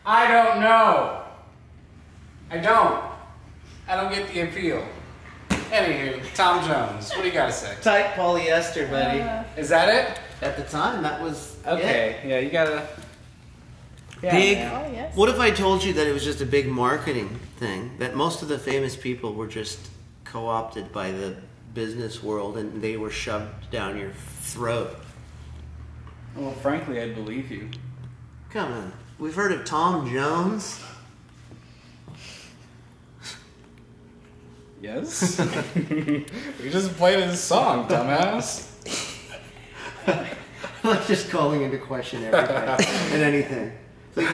I don't know. I don't get the appeal. Anywho, Tom Jones, what do you gotta say? Tight polyester, buddy. Is that it? At the time, that was okay. Yeah, you gotta. Yeah, big. Oh, yes. What if I told you that it was just a big marketing thing? That most of the famous people were just co-opted by the business world, and they were shoved down your throat. Well, frankly, I believe you. Come on, we've heard of Tom Jones. Yes? We just played his song, dumbass. I'm just calling into question everything and anything.